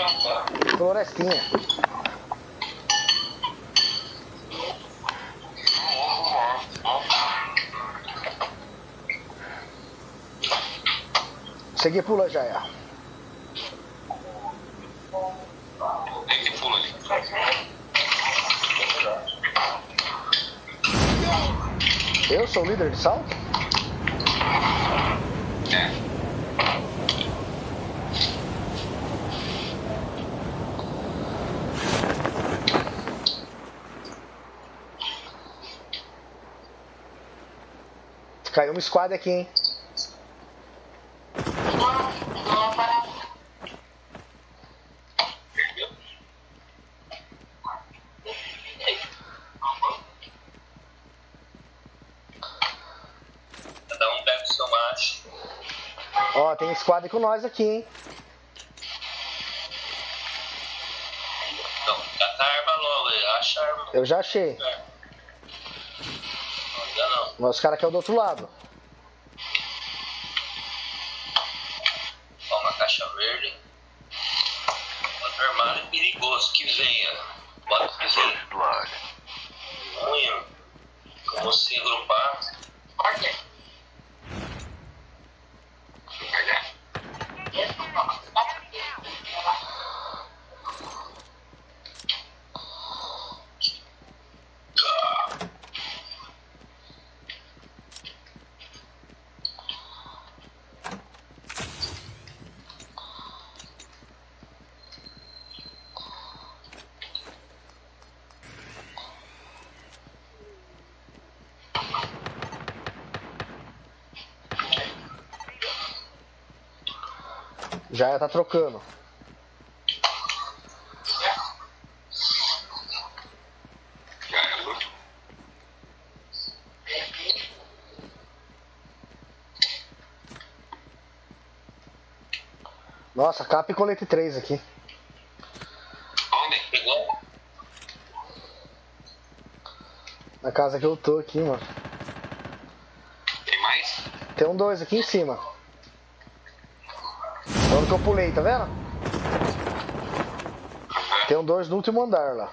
Florestinha. Segui pula já, é. Tem que pula ali. Eu sou o líder de salto? É. Caiu uma squad aqui, hein? Cada um pega o seu macho. Ó, tem squad com nós aqui, hein? Então, cata a arma logo aí. Acha a arma. Eu já achei. Não, ainda não. Mas os caras aqui é do outro lado. Ó, uma caixa verde. Outro armário perigoso que venha. Bota o piseiro. Ruim. Vamos se agrupar. Já tá trocando. Já é luto. Nossa, cap e colete 3 aqui. Onde? Pegou? Na casa que eu tô aqui, mano. Tem mais? Tem um 2 aqui em cima. É onde que eu pulei, tá vendo? Tem um 2 no último andar lá.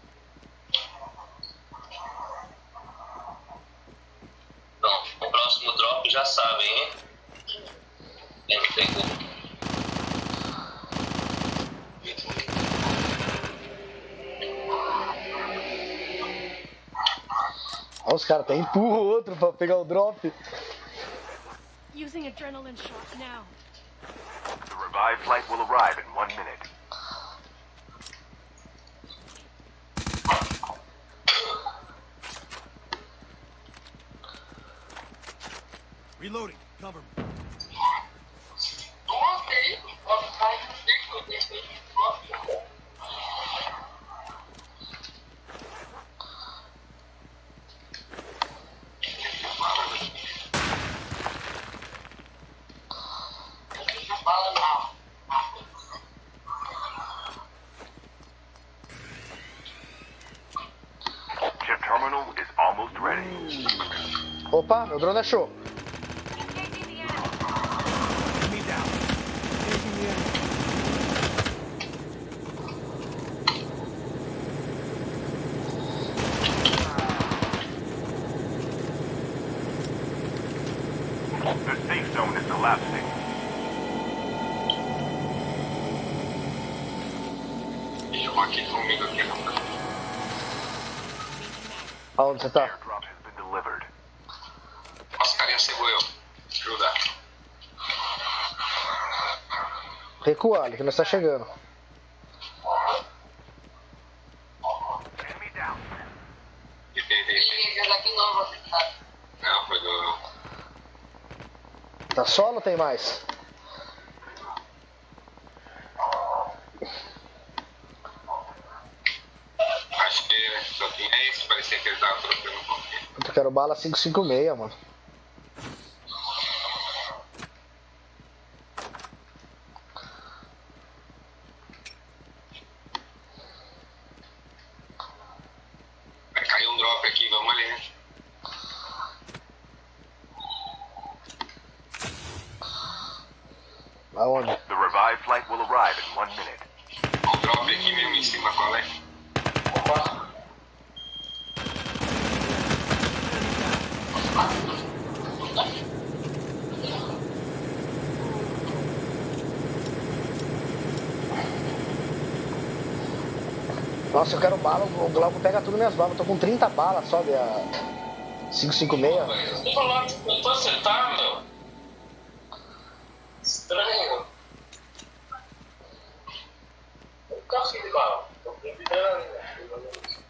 Então, o próximo drop já sabem, hein? Quem não pegou? Ó, os caras até empurram o outro pra pegar o drop. Using adrenaline shot now. The revived flight will arrive in 1 minute. Reloading. Cover me. Chip terminal is almost ready. Opa, meu drone achou. Enemy down. Taking the enemy. The safe zone is collapsing. Deixa eu aqui comigo aqui, rapaz. Aonde você tá? Airdrop has been delivered. Nossa, carinha cegou eu. Ajuda. Recua ali, que nós tá chegando. Enemy down. Não, foi do... Tá solo ou tem mais? Acho que só tinha esse, parecia que ele tava trocando um pouquinho. Eu quero bala 556, mano. Vai cair um drop aqui, vamos ali, né? Aonde? The revived flight will arrive in 1 minute. aqui mesmo em cima, qual é? Opa! Nossa, eu quero bala, o Glauco pega tudo minhas balas. Eu tô com 30 balas só, a 556. Eu tô falando, eu tô acertando, meu. Estranho. Eu nunca fiz bala. Tô convidando ainda.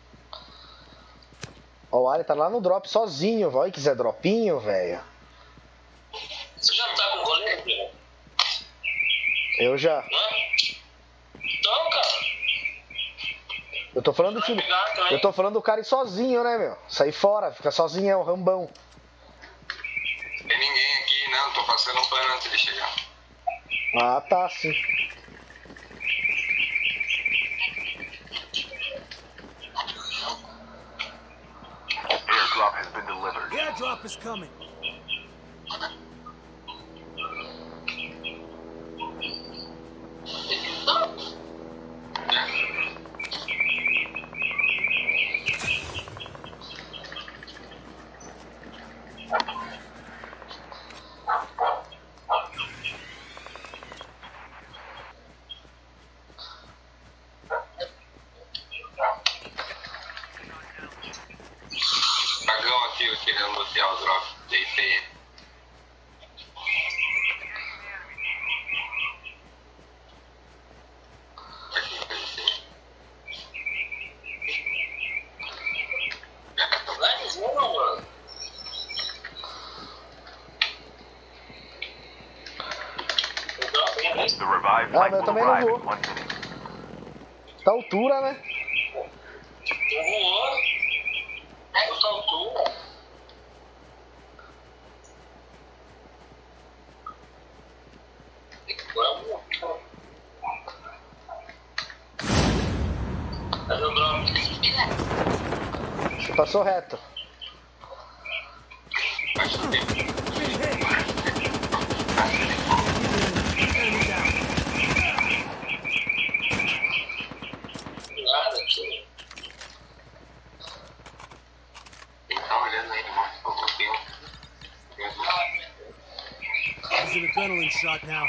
Ó, o Ali tá lá no drop sozinho, vai. Quiser dropinho, velho. Você já não tá com goleiro, meu? Eu já. Então, cara. Eu tô falando do time. Eu tô falando do cara ir sozinho, né, meu? Sair fora, ficar sozinho é o rambão. Tem ninguém aqui, não. Tô passando um pano antes de chegar. Ah, tá, sim. Airdrop has been delivered. The airdrop is coming. Dragão aqui, eu querendo lutear o drop. Deitei ele. Aqui, vai, mano. The revived Ah, flight mas eu will também não arrive vou. in 1 minute. Da altura, né? Tu voou. É o altura. Cadê o drone? Você passou reto. Vai subir. Enemy down. Nada aqui. Ele tá olhando aí, mano. He's an adrenaline shot now.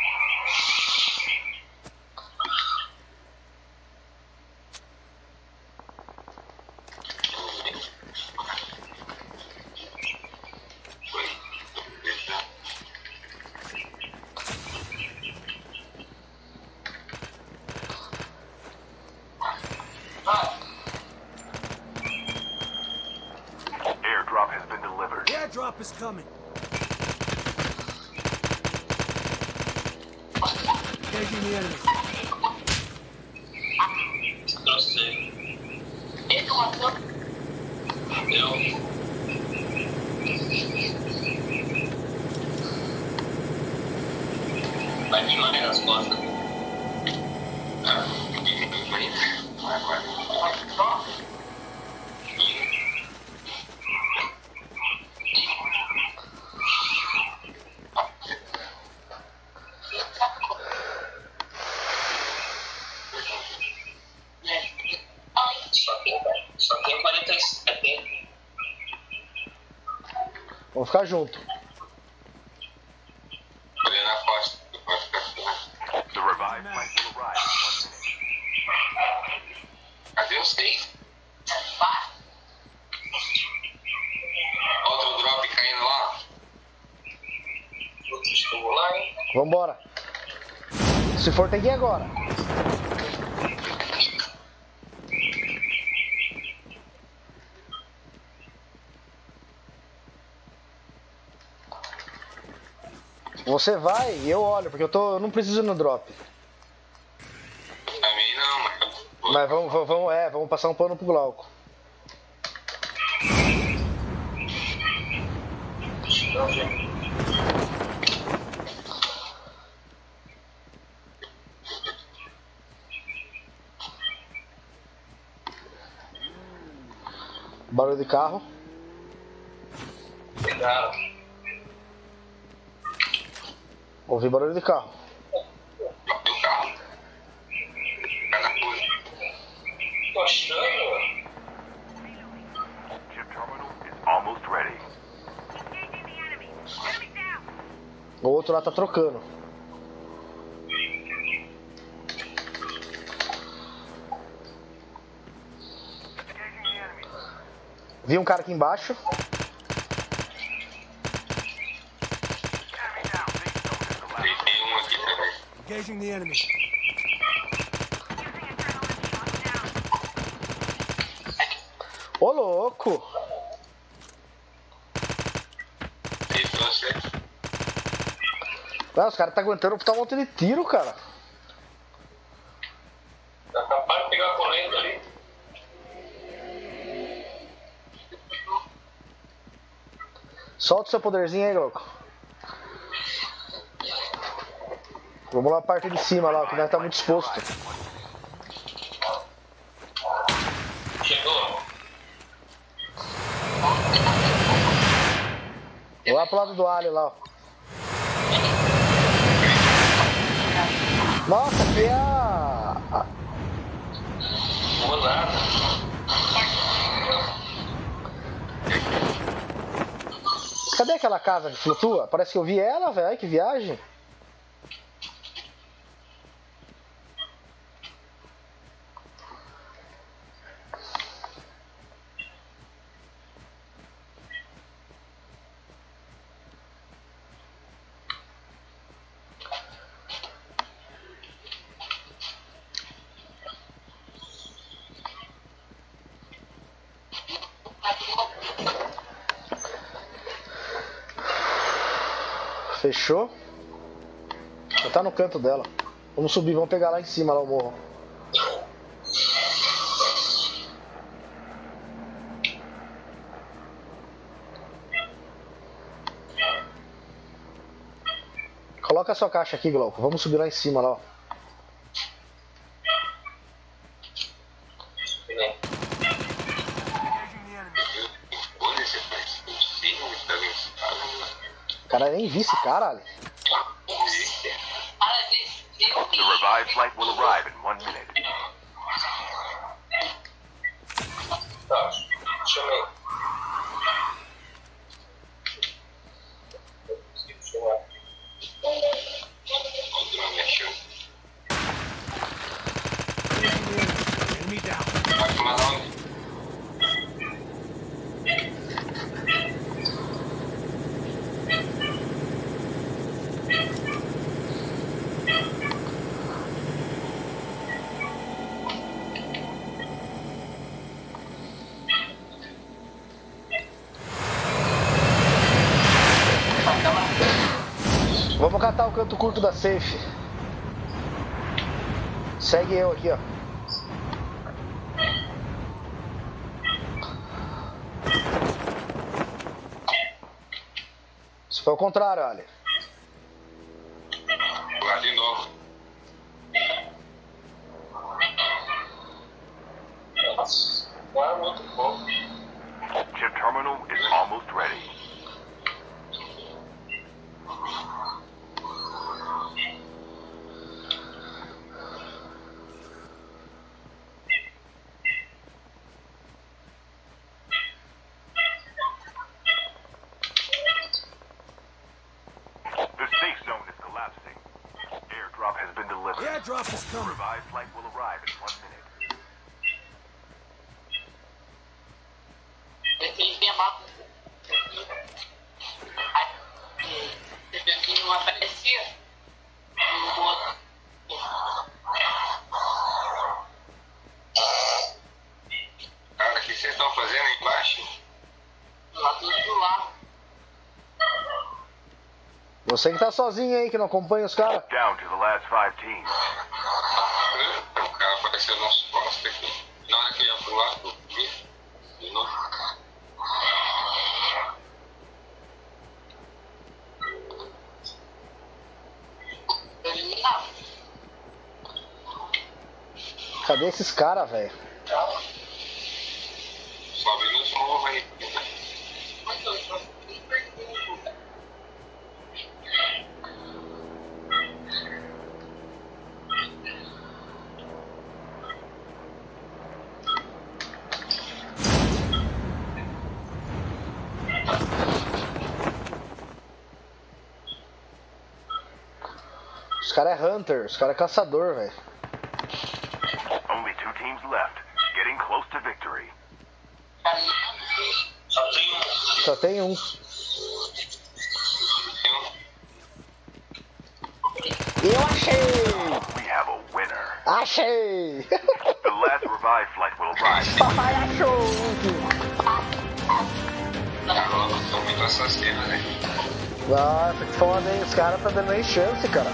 Airdrop has been delivered. The airdrop is coming. Engaging the enemy. Eu sei. Deu. Vai vir lá nas costas. Só tem 47. Vamos ficar junto. Olhando a costa. Pode ficar assim. The revived flight will arrive in 1 minute. Cadê os seis? Outro drop caindo lá. Eu vou lá, hein? Vambora. Se for, tem que ir agora. Você vai e eu olho, porque eu não preciso ir no drop. Pra mim não, mas... Mas vamos passar um pano pro Glauco. Barulho de carro. Cuidado. Ouvi barulho de carro. Drop do carro. Fica na coisa. tô achando. Chip terminal is almost ready. O outro lá tá trocando. Vi um cara aqui embaixo. Tem um aqui também. Engaging the enemy. Ô, louco! Esse você. Ah, os caras tá aguentando botar um monte de tiro, cara. Tá capaz de pegar a coleta ali. Solta o seu poderzinho aí, louco. Vamos lá a parte de cima lá, que nós tá muito exposto. Chegou. Vou lá pro lado do alho lá, ó. Nossa, aqui é a... Vou nada. Cadê aquela casa que flutua? Parece que eu vi ela, velho. Ai, que viagem. Fechou? Já tá no canto dela. Vamos subir, vamos pegar lá em cima, lá o morro. Coloca a sua caixa aqui, Glauco. Vamos subir lá em cima, lá, ó. Olha esse faz. Cara, nem vi esse cara, Ali. The revived flight will arrive in 1 minute. Tá, chamei. O drone mexeu. Enemy down. Vai tomar onde? Vamos catar o canto curto da safe. Segue eu aqui, ó. Isso foi o contrário, Ali. Lá de novo. Nossa, lá no outro ponto. Chip terminal is almost ready. The safe zone is collapsing. Airdrop has been delivered. The airdrop is The coming. revived flight will arrive in 1 minute. Não aparecia. Cara, o que vocês estão fazendo aí embaixo? Lá do lado. Você que tá sozinho aí, que não acompanha os caras. Down to the last 5 teams. O cara apareceu no nosso posto aqui. Na hora que eu ia pro lado, de novo. Cadê esses caras, velho? Sobe nos morros aí. caras é hunter, os caras é caçador, velho. Only 2 teams left. Getting close to victory. Só tem um. Só tem um. Eu achei! We have a winner. Achei! The last revive flight will arrive. Papai achou! Agora estão muito assassinos, né? Nossa, que foda, hein? Os caras tá dando nem chance, cara.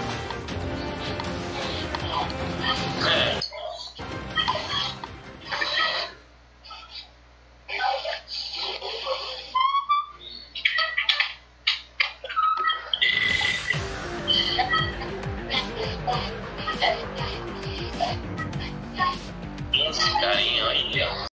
É. Esse carinha aí, ó.